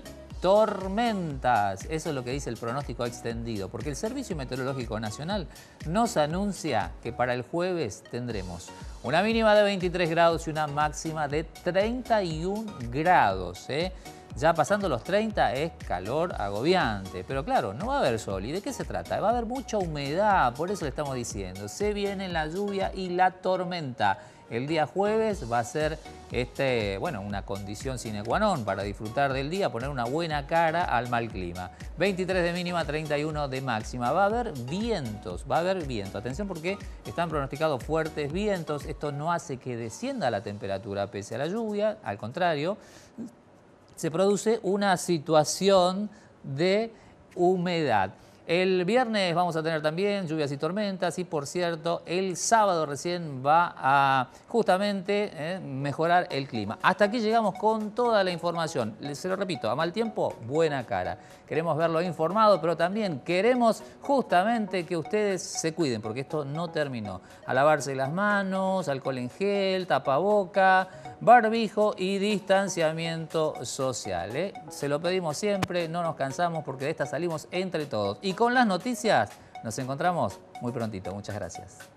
tormentas. Eso es lo que dice el pronóstico extendido, porque el Servicio Meteorológico Nacional nos anuncia que para el jueves tendremos una mínima de veintitrés grados y una máxima de treinta y un grados. ¿eh? Ya pasando los treinta es calor agobiante, pero claro, no va a haber sol. ¿Y de qué se trata? Va a haber mucha humedad, por eso le estamos diciendo. Se viene la lluvia y la tormenta. El día jueves va a ser este, bueno, una condición sine qua non para disfrutar del día, poner una buena cara al mal clima. veintitrés de mínima, treinta y uno de máxima. Va a haber vientos, va a haber viento. Atención porque están pronosticados fuertes vientos. Esto no hace que descienda la temperatura pese a la lluvia, al contrario, se produce una situación de humedad. El viernes vamos a tener también lluvias y tormentas y, por cierto, el sábado recién va a justamente eh, mejorar el clima. Hasta aquí llegamos con toda la información. Se lo repito, a mal tiempo, buena cara. Queremos verlo informado, pero también queremos justamente que ustedes se cuiden, porque esto no terminó. A lavarse las manos, alcohol en gel, tapaboca, barbijo y distanciamiento social. ¿eh? Se lo pedimos siempre, no nos cansamos porque de esta salimos entre todos. Y con las noticias nos encontramos muy prontito. Muchas gracias.